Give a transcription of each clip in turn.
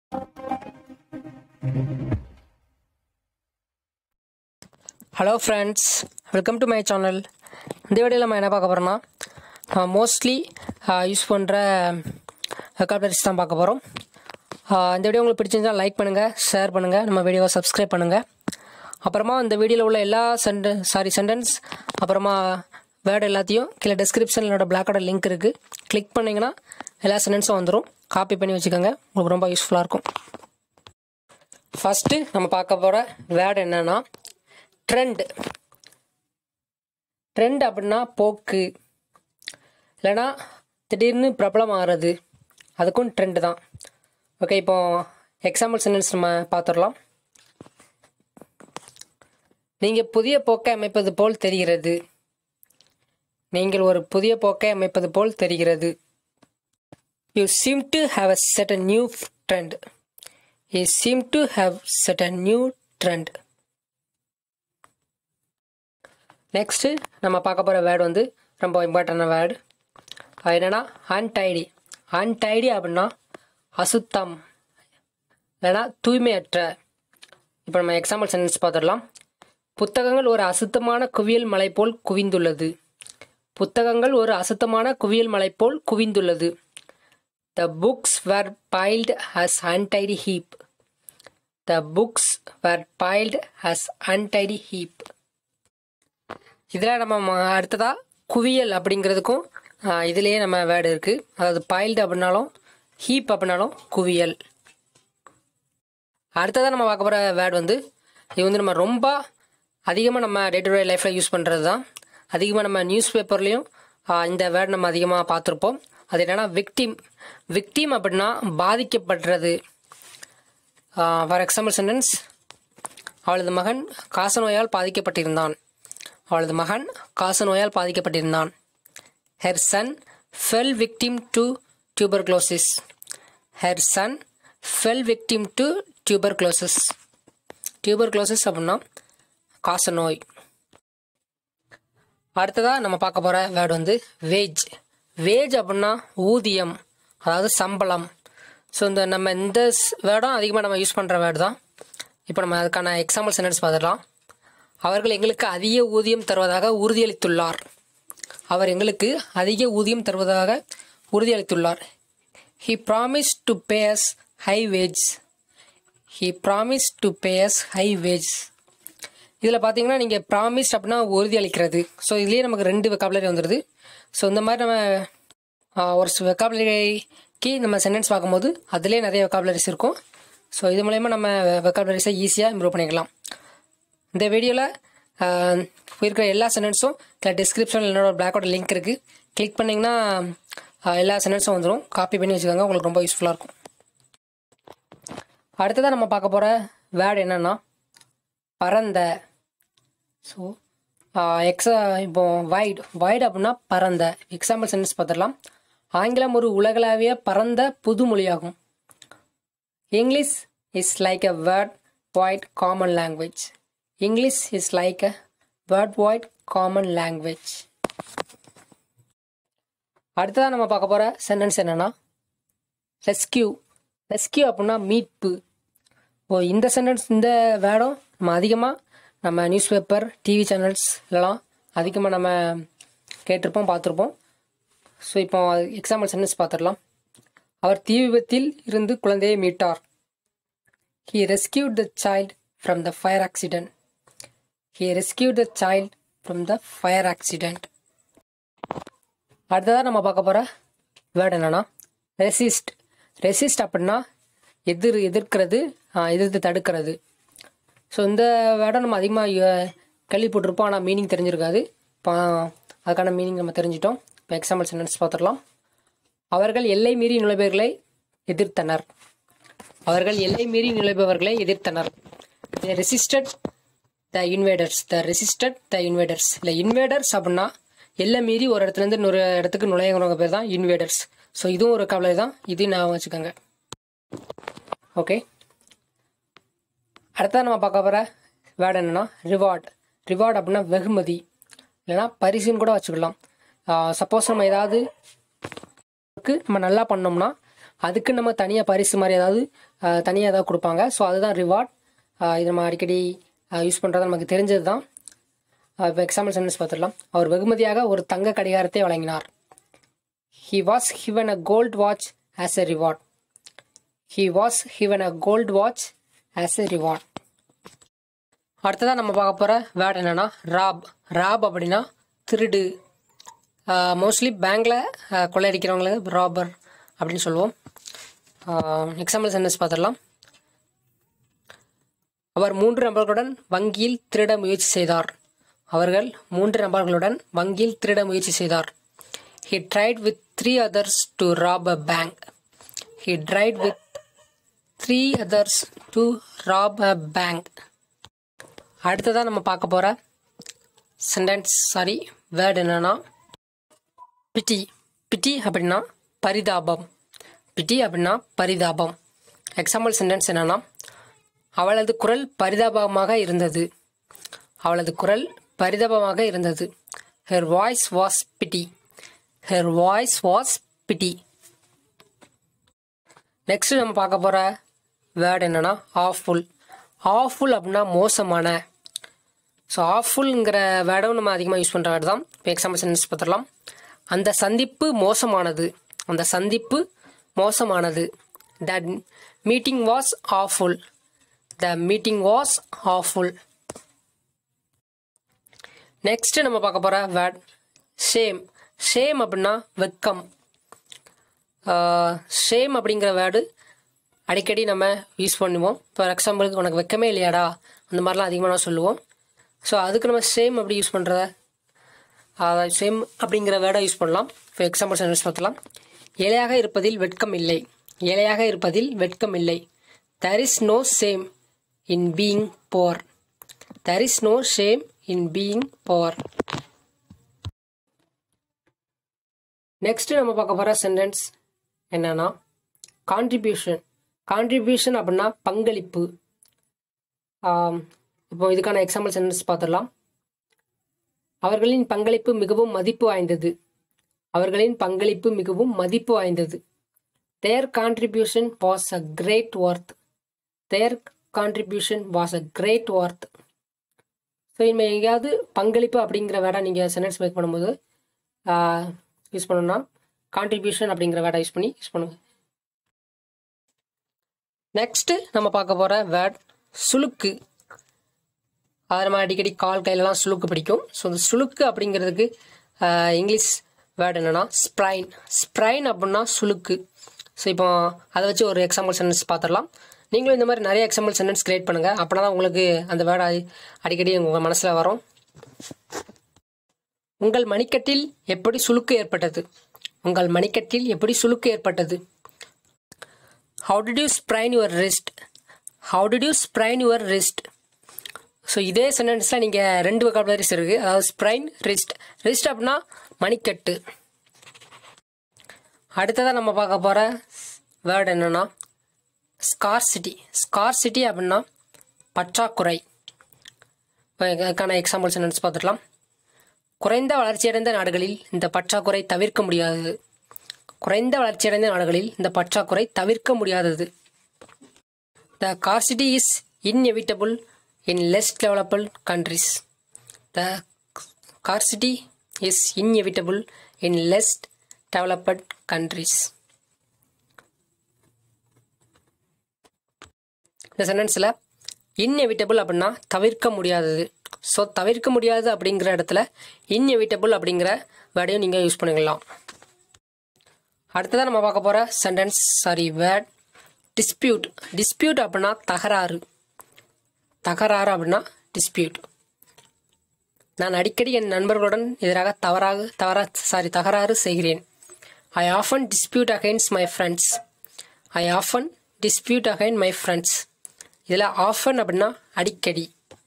Hello friends, welcome to my channel. இந்த வீடியோவில் நம்ம என்ன பார்க்க போகிறோம்னா, மோஸ்ட்லி யூஸ் பண்ணுற வெக்காபுலரிஸ் தான் பார்க்க போகிறோம். இந்த வீடியோ உங்களுக்கு பிடிச்சிருந்தால் லைக் பண்ணுங்கள், ஷேர் பண்ணுங்கள், நம்ம வீடியோவை சப்ஸ்கிரைப் பண்ணுங்கள். அப்புறமா இந்த வீடியோவில் உள்ள எல்லா சென்டென்ஸ் அப்புறமா வேர்டு எல்லாத்தையும் கீழே டிஸ்கிரிப்ஷனில் என்னோட பிளாக்கோட லிங்க் இருக்குது. கிளிக் பண்ணிங்கன்னா எல்லா சென்டென்ஸும் வந்துடும். காப்பி பண்ணி வச்சுக்கோங்க, உங்களுக்கு ரொம்ப யூஸ்ஃபுல்லாக இருக்கும். ஃபஸ்ட்டு நம்ம பார்க்க போகிற வேர்டு என்னென்னா ட்ரெண்ட். ட்ரெண்ட் அப்படின்னா போக்கு, இல்லைனா திடீர்னு பிரபலம் ஆகிறது, அதுக்கும் ட்ரெண்டு தான். ஓகே, இப்போ எக்ஸாம்பிள் சென்டென்ஸ் நம்ம பார்த்துடலாம். நீங்கள் புதிய போக்கை அமைப்பது போல் தெரிகிறது. நீங்கள் ஒரு புதிய போக்கை அமைப்பது போல் தெரிகிறது. You seem to have set a new trend. You seem to have set a new trend. Next நம்ம பார்க்க போகிற வேர்டு வந்து ரொம்ப இம்பார்ட்டண்டான வேர்டு. என்னென்னா அன்டைடி. அன்டைடி அப்படின்னா அசுத்தம், இல்லைனா தூய்மையற்ற. இப்போ நம்ம எக்ஸாம்பிள் சென்டென்ஸ் பார்த்துடலாம். புத்தகங்கள் ஒரு அசுத்தமான குவியல் மலை போல் குவிந்துள்ளது. புத்தகங்கள் ஒரு அசுத்தமான குவியல் மலை போல் குவிந்துள்ளது. The books were piled as untidy heap. The books were piled as untidy heap. இதில் நம்ம அடுத்ததாக குவியல் அப்படிங்கிறதுக்கும் இதுலேயே நம்ம வேர்டு இருக்குது. அதாவது பைல்டு அப்படின்னாலும் ஹீப் அப்படின்னாலும் குவியல். அடுத்ததாக நம்ம பார்க்க போகிற வேர்டு வந்து இது வந்து நம்ம ரொம்ப அதிகமாக நம்ம டே டு டே லைஃப்பில் யூஸ் பண்ணுறது தான். அதிகமாக நம்ம நியூஸ் பேப்பர்லேயும் இந்த வேர்டு நம்ம அதிகமாக பார்த்துருப்போம். அது என்னென்னா விக்டிம். விக்டிம் அப்படின்னா பாதிக்கப்படுறது. ஃபார் எக்ஸாம்பிள் சென்டென்ஸ், அவளது மகன் காசநோயால் பாதிக்கப்பட்டிருந்தான். அவளது மகன் காசநோயால் பாதிக்கப்பட்டிருந்தான். Her son fell victim to tuberculosis. Her son fell victim to tuberculosis. Tuberculosis அப்படின்னா காசநோய். அடுத்ததாக நம்ம பார்க்க போகிற வேர்டு வந்து வேஜ். வேஜ் அப்படின்னா ஊதியம், அதாவது சம்பளம். ஸோ நம்ம இந்த வேர்டும் அதிகமாக நம்ம யூஸ் பண்ணுற வேர்டு தான். இப்போ நம்ம அதுக்கான எக்ஸாம்பிள் சென்டென்ஸ் பார்த்துடலாம். அவர்கள் எங்களுக்கு அதிக ஊதியம் தருவதாக உறுதியளித்துள்ளார். அவர் எங்களுக்கு அதிக ஊதியம் தருவதாக உறுதியளித்துள்ளார். He promised to pay us high wage. He promised to pay us high wage. இதில் பார்த்தீங்கன்னா நீங்கள் ப்ராமிஸ்ட் அப்படின்னா உறுதியளிக்கிறது. ஸோ இதுலேயே நமக்கு 2 வெக்காபுலரி வந்துடுது. ஸோ இந்த மாதிரி நம்ம ஒரு வெக்காபுலரிக்கு நம்ம சென்டென்ஸ் பார்க்கும்போது அதுலேயே நிறைய வெக்காபுலரிஸ் இருக்கும். ஸோ இது மூலயமா நம்ம வெக்காபுலரிஸை ஈஸியாக இம்ப்ரூவ் பண்ணிக்கலாம். இந்த வீடியோவில் இருக்கிற எல்லா சென்டென்ஸும் டிஸ்கிரிப்ஷனில் என்னோட பிளாக்கோட லிங்க் இருக்குது. கிளிக் பண்ணிங்கன்னா எல்லா சென்டென்ஸும் வந்துடும். காப்பி பண்ணி வச்சுக்கோங்க, உங்களுக்கு ரொம்ப யூஸ்ஃபுல்லாக இருக்கும். அடுத்ததாக நம்ம பார்க்க போகிற வேர்டு என்னென்னா பரந்த. ஸோ இப்போ வைடு அப்படின்னா பரந்த. எக்ஸாம்பிள் சென்டென்ஸ் பார்த்துடலாம். ஆங்கிலம் ஒரு உலகளாவிய பரந்த புது மொழியாகும். English is like a world wide common language. English is like a worldwide common language. அடுத்ததாக நம்ம பார்க்க போகிற சென்டென்ஸ் என்னென்னா ரெஸ்கியூ. ரெஸ்கியூ அப்படின்னா மீட்பு. இந்த சென்டென்ஸ், இந்த வேர்டும் நம்ம அதிகமாக நம்ம நியூஸ் பேப்பர், டிவி சேனல்ஸ் எல்லாம் அதிகமாக நம்ம கேட்டிருப்போம், பார்த்துருப்போம். ஸோ இப்போ எக்ஸாம்பிள் சென்டென்ஸ் பார்த்துடலாம். அவர் தீ விபத்தில் இருந்து குழந்தையை மீட்டார். He rescued the child from the fire accident. He rescued the child from the fire accident. அடுத்ததாக நம்ம பார்க்க போகிற வேர்டு என்னென்னா ரெசிஸ்ட். ரெசிஸ்ட் அப்படின்னா எதிர்க்கிறது, எதிர்த்து தடுக்கிறது. ஸோ இந்த வேர்டை நம்ம அதிகமாக கேள்விப்பட்டிருப்போம், ஆனால் மீனிங் தெரிஞ்சிருக்காது. இப்போ அதுக்கான மீனிங் நம்ம தெரிஞ்சிட்டோம். இப்போ எக்ஸாம்பிள் சென்டென்ஸ் பார்த்துடலாம். அவர்கள் எல்லை மீறி நுழைபவர்களை எதிர்த்தனர். அவர்கள் எல்லை மீறி நுழைபவர்களை எதிர்த்தனர். They resisted the invaders. They resisted the invaders. இல்லை இன்வேடர்ஸ் அப்படின்னா எல்லை மீறி ஒரு இடத்துலேருந்து இன்னொரு இடத்துக்கு நுழையவங்க பேர் தான் இன்வேடர்ஸ். ஸோ இதுவும் ஒரு கவலை தான், இது நான் வச்சுக்கோங்க. ஓகே, அடுத்ததாக நம்ம பார்க்க போகிற வேர்டு என்னென்னா ரிவார்ட். ரிவார்ட் அப்படின்னா வெகுமதி, இல்லைனா பரிசுன்னு கூட வச்சுக்கலாம். சப்போஸ் நம்ம ஏதாவது நம்ம நல்லா பண்ணோம்னா அதுக்கு நம்ம தனியாக பரிசு மாதிரி ஏதாவது தனியாக ஏதாவது கொடுப்பாங்க. ஸோ அதுதான் ரிவார்ட். இது நம்ம அடிக்கடி யூஸ் பண்ணுறது நமக்கு தெரிஞ்சது தான். இப்போ எக்ஸாம்பிள் சென்டென்ஸ் பார்த்துடலாம். அவர் வெகுமதியாக ஒரு தங்க கடிகாரத்தை வழங்கினார். He was given a gold watch as a reward. He was given a gold watch as a reward. அடுத்ததாக நம்ம பார்க்க போகிற வேர்ட் என்னென்னா ராப். ராப் அப்படின்னா திருடு. மோஸ்ட்லி பேங்கில் கொள்ளையடிக்கிறவங்களுக்கு ராபர் அப்படின்னு சொல்லுவோம். எக்ஸாம்பிள் சென்டென்ஸ் பார்த்துடலாம். அவர் 3 நபர்களுடன் வங்கியில் திருட முயற்சி செய்தார். அவர்கள் 3 நபர்களுடன் வங்கியில் திருட முயற்சி செய்தார். He tried with 3 others to rob a bank. He tried with 3 others to rob a bank. அடுத்ததான் நம்ம பார்க்க போகிற வேர்ட் என்னன்னா பிட்டி. பிட்டி அப்படின்னா பரிதாபம். பிட்டி அப்படின்னா பரிதாபம். எக்ஸாம்பிள் சென்டென்ஸ் என்னன்னா அவளது குரல் பரிதாபமாக இருந்தது. அவளது குரல் பரிதாபமாக இருந்தது. Her voice was pity. Her voice was pity. Next நம்ம பார்க்க போகிற வேர்ட் என்னன்னா ஆஃபுல். ஆஃபுல் அப்படின்னா மோசமான. ஸோ ஆஃபுல்ங்கிற வேர்டும் நம்ம அதிகமாக யூஸ் பண்ணுற வேர்டு தான். இப்போ எக்ஸாம்பிள் சென்டென்ஸ் பார்த்துடலாம். அந்த சந்திப்பு மோசமானது. அந்த சந்திப்பு மோசமானது. That meeting was awful. The meeting was awful. Next நம்ம பார்க்க போகிற வேர்ட் ஷேம். ஷேம் அப்படின்னா வெட்கம். ஷேம் அப்படிங்கிற வேர்டு அடிக்கடி நம்ம யூஸ் பண்ணுவோம். ஃபார் எக்ஸாம்பிளுக்கு உனக்கு வெக்கமே இல்லையாடா அந்த மாதிரிலாம் அதிகமாக நான் சொல்லுவோம். ஸோ அதுக்கு நம்ம ஷேம் அப்படி யூஸ் பண்ணுறத ஷேம் அப்படிங்கிற வேர்டை யூஸ் பண்ணலாம். இப்போ எக்ஸாம்பிள் சென்டென்ஸ் பார்த்துலாம். ஏழையாக இருப்பதில் வெட்கம் இல்லை. ஏழையாக இருப்பதில் வெட்கம் இல்லை. There is no shame in being poor. There is no shame in being poor. Next நம்ம பார்க்க போகிற சென்டென்ஸ் என்னன்னா கான்ட்ரிபியூஷன். கான்ட்ரிபியூஷன் அப்படின்னா பங்களிப்பு. இப்போ இதுக்கான எக்ஸாம்பிள் சென்டென்ஸ் பார்த்துடலாம். அவர்களின் பங்களிப்பு மிகவும் மதிப்பு வாய்ந்தது. அவர்களின் பங்களிப்பு மிகவும் மதிப்பு வாய்ந்தது. Their contribution was a great worth. Their contribution was a great worth. So இனிமேல் எங்கேயாவது பங்களிப்பு அப்படிங்கிற வேர்டை நீங்கள் சென்டென்ஸ் மேக் பண்ணும்போது யூஸ் பண்ணணும்னா கான்ட்ரிபியூஷன் அப்படிங்கிற வேர்டை யூஸ் பண்ணுங்க. நெக்ஸ்ட்டு நம்ம பார்க்க போகிற வேர்ட் சுளுக்கு. அதை நம்ம அடிக்கடி கையிலலாம் சுளுக்கு பிடிக்கும். ஸோ இந்த சுளுக்கு அப்படிங்கிறதுக்கு இங்கிலீஷ் வேர்டு என்னென்னா ஸ்ப்ரைன். ஸ்ப்ரைன் அப்படின்னா சுளுக்கு. ஸோ இப்போ அதை வச்சு ஒரு எக்ஸாம்பிள் சென்டென்ஸ் பார்த்துடலாம். நீங்களும் இந்த மாதிரி நிறைய எக்ஸாம்பிள் சென்டென்ஸ் கிரியேட் பண்ணுங்கள். அப்படின்னா தான் உங்களுக்கு அந்த வேர்டு அடிக்கடி உங்கள் மனசில் வரும். உங்கள் மணிக்கட்டில் எப்படி சுளுக்கு ஏற்பட்டது? உங்கள் மணிக்கட்டில் எப்படி சுளுக்கு ஏற்பட்டது? How did you sprain your wrist? How did you sprain your wrist? So இதே சென்டென்ஸில் நீங்கள் 2 vocabularies இருக்குது. அதாவது ஸ்ப்ரைன், ரிஸ்ட். ரிஸ்ட் அப்படின்னா மணிக்கட்டு. அடுத்ததாக நம்ம பார்க்க போகிற வேர்டு என்னென்னா ஸ்கார்சிட்டி. ஸ்கார்சிட்டி அப்படின்னா பற்றாக்குறை. அதுக்கான எக்ஸாம்பிள் சென்டென்ஸ் பார்த்துக்கலாம். குறைந்த வளர்ச்சியடைந்த நாடுகளில் இந்த பற்றாக்குறை தவிர்க்க முடியாதது. குறைந்த வளர்ச்சியடைந்த நாடுகளில் இந்த பற்றாக்குறை தவிர்க்க முடியாதது. The scarcity is inevitable in less developed countries. The scarcity is inevitable in less developed countries. இந்த சென்டென்ஸில் inevitable அப்படின்னா தவிர்க்க முடியாதது. ஸோ தவிர்க்க முடியாது அப்படிங்கிற இடத்துல inevitable அப்படிங்கிற வேர்டையும் நீங்கள் யூஸ் பண்ணிக்கலாம். அடுத்ததான் நம்ம பார்க்க போகிற சென்டென்ஸ் வேர்ட் டிஸ்பியூட். டிஸ்பியூட் அப்படின்னா தகராறு. தகராறு அப்படின்னா டிஸ்பியூட். நான் அடிக்கடி என் நண்பர்களுடன் எதிராக தகராறு செய்கிறேன். ஐ often dispute against my friends. I often dispute again my friends. இதில் ஆஃபன் அப்படின்னா அடிக்கடி.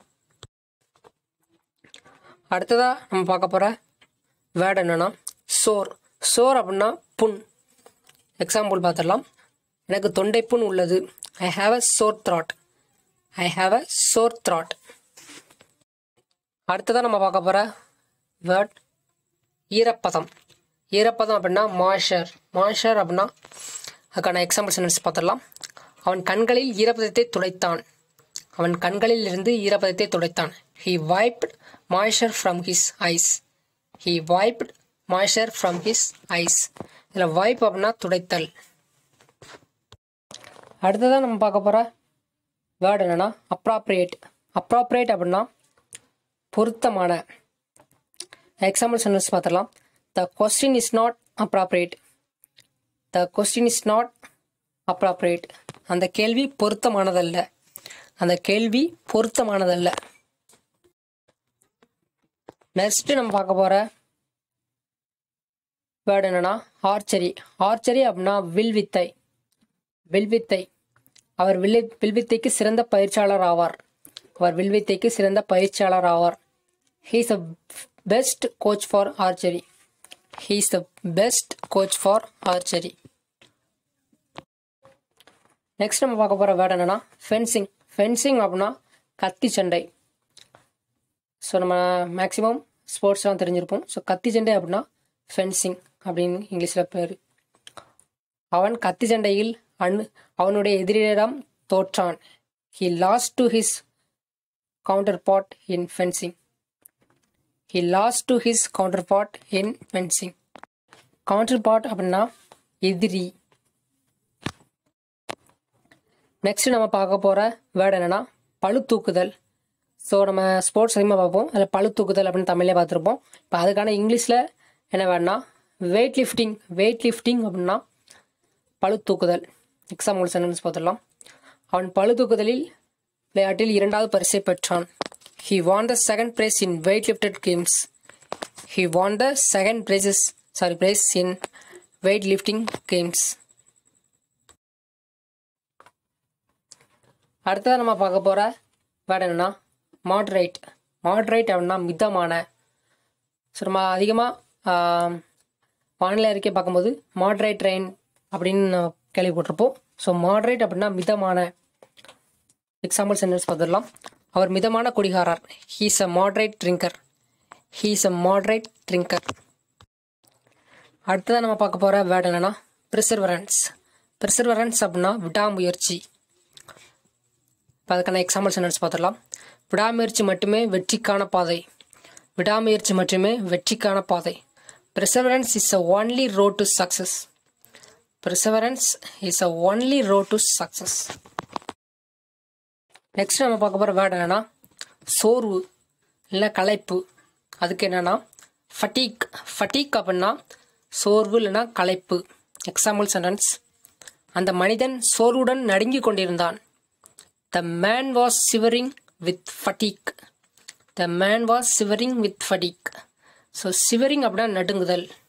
அடுத்ததாக நம்ம பார்க்க போகிற வேர்டு என்னென்னா சோர். சோர் அப்படின்னா புண். எக்ஸாம்பிள் பார்த்துடலாம். எனக்கு தொண்டை புண் உள்ளது. I have a sore throat. I have a sore throat. அடுத்ததான் நம்ம பார்க்க போகிற வேர்ட் ஈரப்பதம். ஈரப்பதம் அப்படின்னா மாய்ஸ்சர். மாய்ஸ்சர் அப்படின்னா அதுக்கான எக்ஸாம்பிள் சென்டென்ஸ் பார்த்துடலாம். அவன் கண்களில் ஈரப்பதத்தை துடைத்தான். அவன் கண்களில் இருந்து ஈரப்பதத்தை துடைத்தான். He wiped moisture from his eyes. He wiped moisture from his eyes. இதில் wipe அப்படின்னா துடைத்தல். அடுத்ததான் நம்ம பார்க்க போகிற வேர்டு என்னென்னா appropriate. appropriate அப்படின்னா பொருத்தமான. எக்ஸாம்பிள் சென்டென்ஸ் பார்த்துடலாம். The question is not appropriate. The question is not appropriate. அந்த கேள்வி பொருத்தமானதல்ல. அந்த கேள்வி பொருத்தமானதல்ல. நெக்ஸ்ட் நம்ம பார்க்க போகிற வேர்டு என்னன்னா ஆர்ச்சரி. ஆர்ச்சரி அப்படின்னா வில்வித்தை. வில்வித்தை. அவர் வில்வித்தைக்கு சிறந்த பயிற்சியாளர் ஆவார். அவர் வில்வித்தைக்கு சிறந்த பயிற்சியாளர் ஆவார். He is the best coach for archery. He is the best coach for archery. Next நம்ம பார்க்க போகிற வேர்டு என்னன்னா ஃபென்சிங். ஃபென்சிங் அப்படின்னா கத்தி சண்டை. ஸோ நம்ம மேக்ஸிமம் ஸ்போர்ட்ஸ்லாம் தெரிஞ்சிருப்போம். ஸோ கத்தி சண்டை அப்படின்னா ஃபென்சிங் அப்படின்னு இங்கிலீஷில் பேர். அவன் கத்தி சண்டையில் அவனுடைய எதிரியிடம் தோற்றான். He lost to his counterpart in fencing. He lost to his counterpart in fencing. counterpart அப்படின்னா எதிரி. நெக்ஸ்ட் நம்ம பார்க்க போகிற வேர்டு என்னென்னா பளு தூக்குதல். ஸோ நம்ம ஸ்போர்ட்ஸ் அதிகமாக பார்ப்போம். அதில் பளு தூக்குதல் அப்படின்னு தமிழ்லேயே பார்த்துருப்போம். இப்போ அதுக்கான இங்கிலீஷில் என்ன வேர்டுனா வெயிட் லிஃப்டிங். வெயிட் லிஃப்டிங் அப்படின்னா பளு தூக்குதல். எக்ஸாம்பிள் சென்டென்ஸ் பார்த்துடலாம். அவன் பளு தூக்குதலில் விளையாட்டில் 2வது பரிசை பெற்றான். He won the second prize in weightlifted games. He won the second prize in weightlifting games. அடுத்ததாக நம்ம பார்க்க போகிற வேர்டு என்னென்னா மாட்ரேட். மாட்ரேட் அப்படின்னா மிதமான. ஸோ நம்ம அதிகமாக வானிலை அறிக்கை பார்க்கும்போது மாட்ரேட் ரெயின் அப்படின்னு கேள்விப்பட்டிருப்போம். ஸோ மாட்ரேட் அப்படின்னா மிதமான. எக்ஸாம்பிள் சென்டென்ஸ் பார்த்துடலாம். அவர் மிதமான குடிகாரர். He is a moderate drinker. He is a moderate drinker. அடுத்ததாக நம்ம பார்க்க போகிற வேர்டு என்னென்னா perseverance. perseverance அப்படின்னா விடாமுயற்சி. இப்போ அதுக்கான எக்ஸாம்பிள் சென்டென்ஸ் பார்த்துடலாம். விடாமுயற்சி மட்டுமே வெற்றிக்கான பாதை. விடாமுயற்சி மட்டுமே வெற்றிக்கான பாதை. Perseverance is the only road to success. Perseverance is the only road to success. Next நம்ம பார்க்க போகிற வேர்டு என்னென்னா சோர்வு இல்லை களைப்பு. அதுக்கு என்னென்னா ஃபட்டீக். ஃபட்டீக் அப்படின்னா சோர்வு இல்லைன்னா களைப்பு. Example sentence. அந்த மனிதன் சோர்வுடன் நடுங்கி கொண்டிருந்தான். The man was shivering with fatigue. The man was shivering with fatigue. So shivering அப்படின்னா நடுங்குதல்.